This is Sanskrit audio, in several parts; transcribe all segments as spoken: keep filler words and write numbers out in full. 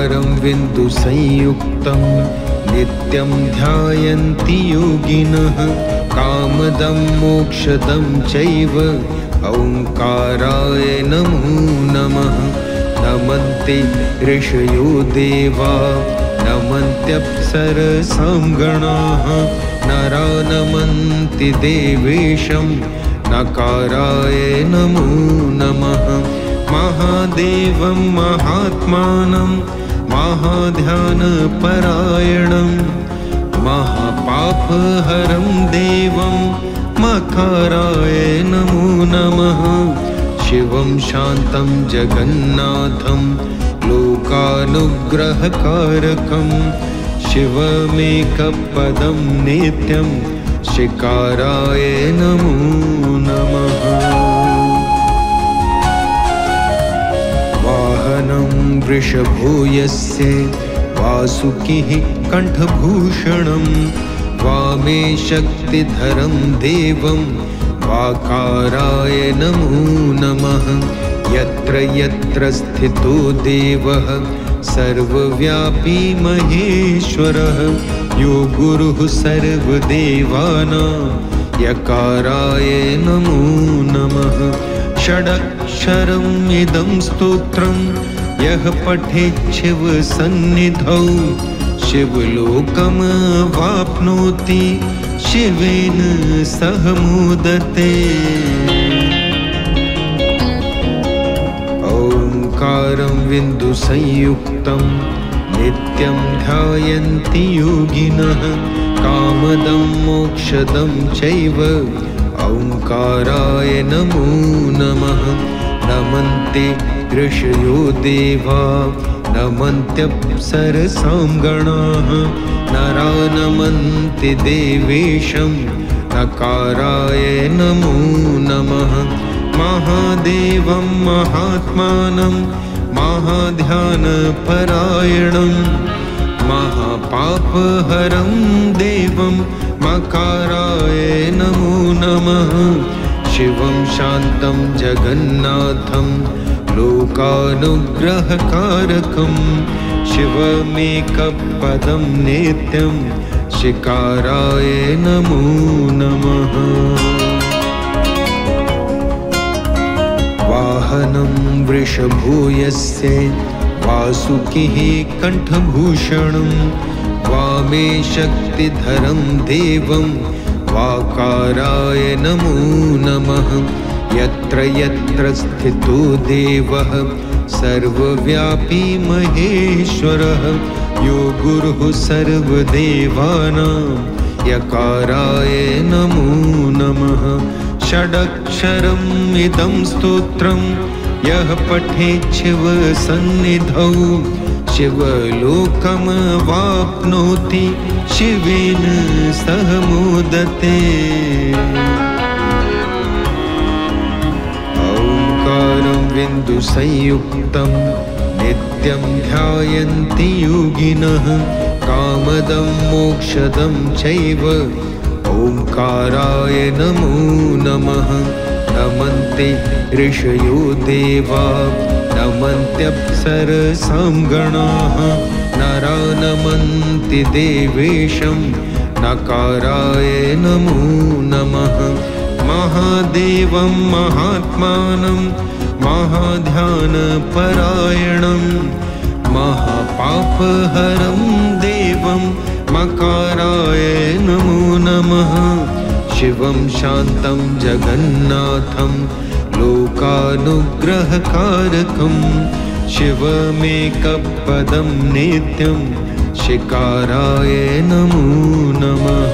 ओंकारं बिन्दुसंयुक्तं नित्यं ध्यायन्ति योगिनः कामदं मोक्षदं चैव ओंकाराय नमो नमः। नमन्ते ऋषयो देवा नमन्त्यप्सरसां गणाः नरा नमन्ति देवेशं नकाराय नमो नमः। महादेवं महात्मानं महाध्यानपरायणं महापापहरं देवं मकाराय नमो नमः। शिवं शान्तं जगन्नाथं लोकानुग्रहकारकं शिवमेकपदं नित्यं शिकाराय नमो नमः। वाहनं वृषभो यस्य वासुकिः कण्ठभूषणं वामे शक्तिधरं देवं वाकाराय नमो नमः। यत्र यत्र स्थितो देवः सर्वव्यापी महेश्वरः यो गुरुः सर्वदेवानां यकाराय नमो नमः। षडक्षरम् इदं स्तोत्रं यः पठेत् शिवसन्निधौ शिवलोकमवाप्नोति शिवेन सह मोदते। ओंकारं बिन्दुसंयुक्तं नित्यं ध्यायन्ति योगिनः कामदं मोक्षदं चैव ओंकाराय नमो नमः। नमन्ते ऋषयो देवा नमन्त्यप्सरसां गणाः नरा नमन्ति देवेशं नकाराय नमो नमः। महादेवं महात्मानं महाध्यानपरायणं महापापहरं देवं मकाराय नमो नमः। शिवं शान्तं जगन्नाथं लोकानुग्रहकारकं शिवमेकपदं नित्यं शिकाराय नमो नमः। वाहनं वृषभो यस्य वासुकिः कण्ठभूषणं वामे शक्तिधरं देवं वाकाराय नमो नमः। यत्र यत्र स्थितो देवः सर्वव्यापी महेश्वरः यो गुरुः सर्वदेवानां यकाराय नमो नमः। षडक्षरम् इदं स्तोत्रं यः पठेत् शिवसन्निधौ शिवलोकमवाप्नोति शिवेन सह मोदते। ओंकारं बिन्दुसंयुक्तं नित्यं ध्यायन्ति योगिनः कामदं मोक्षदं चैव ओंकाराय नमो नमः। नमन्ते ऋषयो देवा नमन्त्यप्सरसां गणाः नरा नमन्ति देवेशं नकाराय नमो नमः। महादेवं महात्मानं महाध्यानपरायणं महापापहरं देवं मकाराय नमो नमः। शिवं शान्तं जगन्नाथं लोकानुग्रहकारकं शिवमेकपदं नित्यं शिकाराय नमो नमः।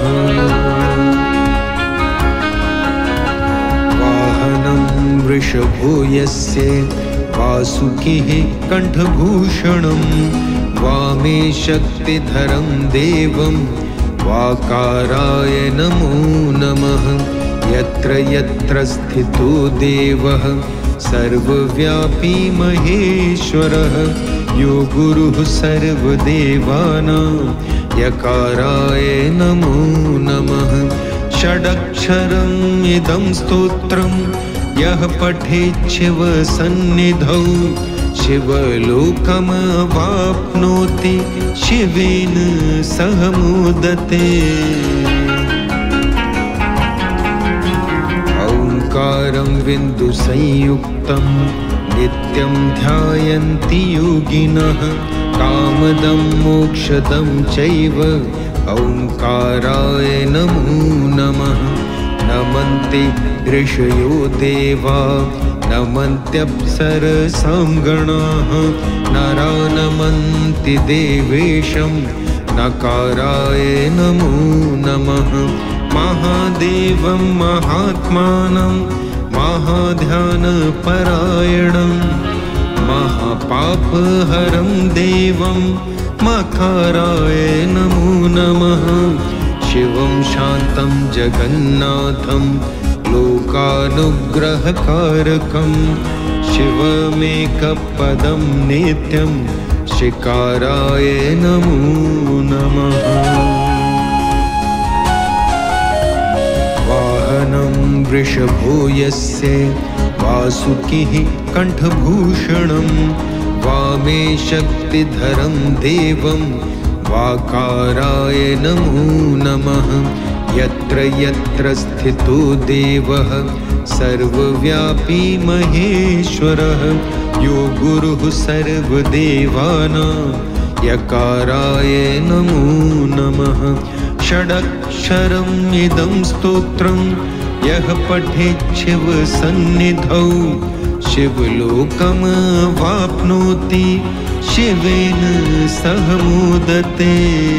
वाहनं वृषभो यस्य वासुकिः कण्ठभूषणं वामे शक्तिधरं देवं वाकाराय नमो नमः। यत्र यत्र स्थितो देवः सर्वव्यापी महेश्वरः यो गुरुः सर्वदेवानां यकाराय नमो नमः। षडक्षरम् इदं स्तोत्रं यः पठेत् शिवसन्निधौ शिवलोकमवाप्नोति शिवेन सह मोदते। ओंकारं बिन्दुसंयुक्तं नित्यं ध्यायन्ति योगिनः कामदं मोक्षदं चैव ओंकाराय नमो नमः। नमन्ते ऋषयो देवा नमन्त्यप्सरसां गणाः नरा नमन्ति देवेशं नकाराय नमो नमः। महादेवं महात्मानं महाध्यानपरायणं महापापहरं देवं मकाराय नमो नमः। शिवं शान्तं जगन्नाथं लोकानुग्रहकारकं शिवमेकपदं नित्यं शिकाराय नमो नमः। वाहनं वृषभो यस्य वासुकिः कण्ठभूषणं वामे शक्तिधरं देवं वाकाराय नमो नमः। यत्र यत्र स्थितो देवः सर्वव्यापी महेश्वरः यो गुरुः सर्वदेवानां यकाराय नमो नमः। षडक्षरम् इदं स्तोत्रं यः पठेत् शिवसन्निधौ शिवलोकमवाप्नोति शिवेन सह मोदते।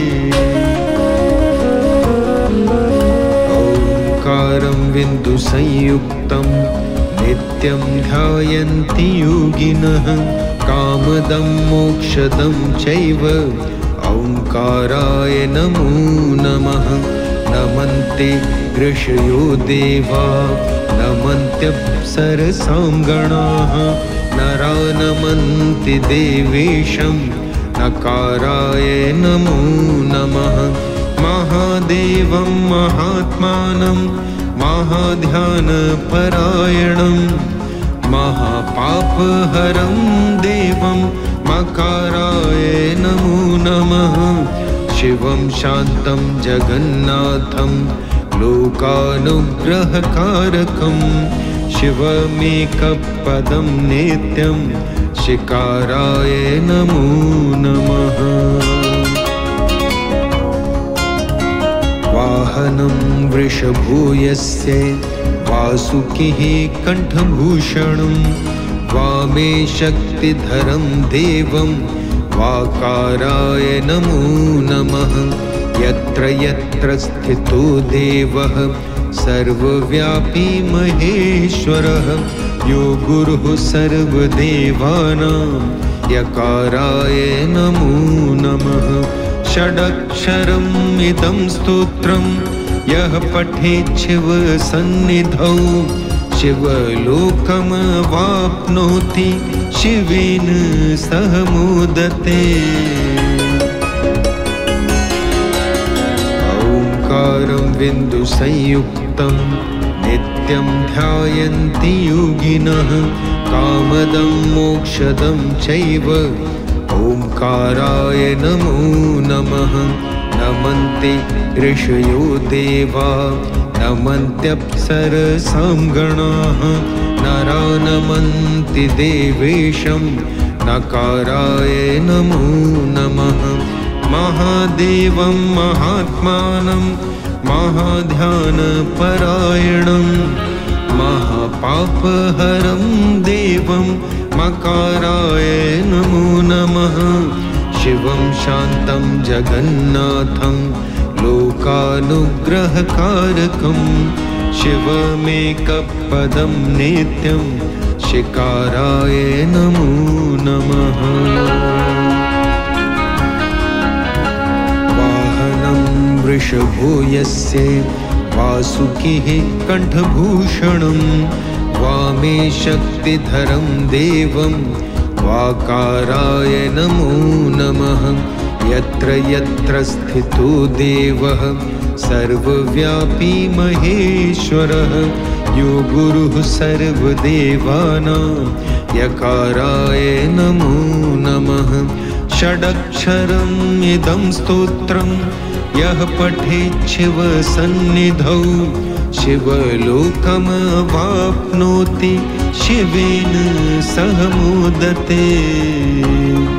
ओंकारं बिन्दुसंयुक्तं नित्यं ध्यायन्ति योगिनः कामदं मोक्षदं चैव ओंकाराय नमो नमः। नमन्ते ऋषयो देवा नमन्त्यप्सरसां गणाः नरा नमन्ति देवेशं नकाराय नमो नमः। महादेवं महात्मानं महाध्यानपरायणं महापापहरं देवं मकाराय नमो नमः। शिवं शान्तं जगन्नाथं लोकानुग्रहकारकं शिवमेकपदं नित्यं शिकाराय नमो नमः। वाहनं वृषभो यस्य वासुकिः कण्ठभूषणं वामे शक्तिधरं देवं वाकाराय नमो नमः। यत्र यत्र स्थितो देवः सर्वव्यापी महेश्वरः यो गुरुः सर्वदेवानां यकाराय नमो नमः। षडक्षरम् इदं स्तोत्रं यः पठेत् शिवसन्निधौ शिवलोकमवाप्नोति शिवेन सह मोदते। ओंकारं बिन्दुसंयुक्तं नित्यं ध्यायन्ति योगिनः कामदं मोक्षदं चैव ओंकाराय नमो नमः। नमन्ते ऋषयो देवा नमन्त्यप्सरसां गणाः नरा नमन्ति देवेशं नकाराय नमो नमः। महादेवं महात्मानं महाध्यानपरायणं महापापहरं देवं मकाराय नमो नमः। शिवं शान्तं जगन्नाथं लोकानुग्रहकारकं शिवमेकपदं नित्यं शिकाराय नमो नमः। वाहनं वृषभो यस्य वासुकिः कण्ठभूषणं वामे शक्तिधरं देवं वाकाराय नमो नमः। यत्र यत्र स्थितो देवः सर्वव्यापी महेश्वरः यो गुरुः सर्वदेवानां यकाराय नमो नमः। षडक्षरम् इदं स्तोत्रं यः पठेत् शिवसन्निधौ शिवलोकमवाप्नोति शिवेन सह मोदते।